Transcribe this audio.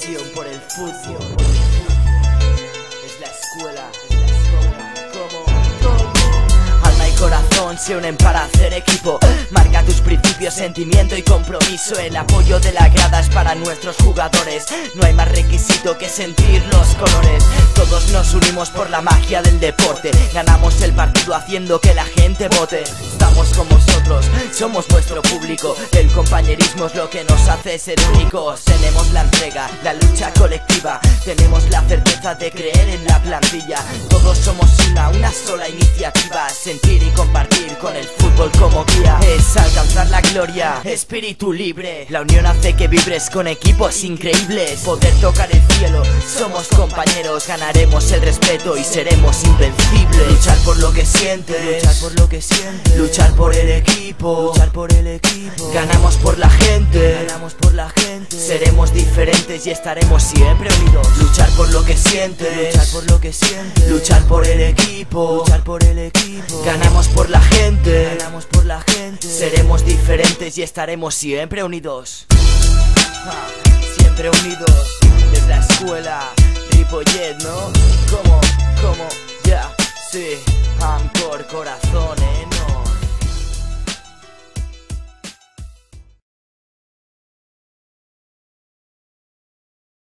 pasión por el fútbol. Es la escuela. Alma y corazón se unen para hacer equipo. Marca tus principios, sentimiento y compromiso. El apoyo de la grada es para nuestros jugadores. No hay más requisito que sentir los colores. Todos nos unimos por la magia del deporte. Ganamos el partido haciendo que la gente vote. Estamos con vosotros, somos vuestro público. El compañerismo es lo que nos hace ser únicos. Tenemos la entrega, la lucha colectiva. Tenemos la certeza de creer en la plantilla. Todos somos una sola iniciativa. Sentir y compartir con el fútbol como guía. Es alcanzar la gloria, espíritu libre. La unión hace que vibres con equipos increíbles. Poder tocar el cielo, somos compañeros. Ganaremos el respeto y seremos invencibles. Luchar por lo que sientes, luchar por lo que sientes. Luchar por el equipo, luchar por el equipo. Ganamos por la gente, ganamos por la gente. Seremos diferentes y estaremos siempre unidos. Luchar por lo que sientes, luchar por lo que sientes. Luchar por el equipo, luchar por el equipo. Ganamos por la gente, ganamos por la gente. Seremos diferentes y estaremos siempre unidos. Siempre unidos. Es la escuela Ripollet, ¿no? Como, ya, sí. Amcor, corazones.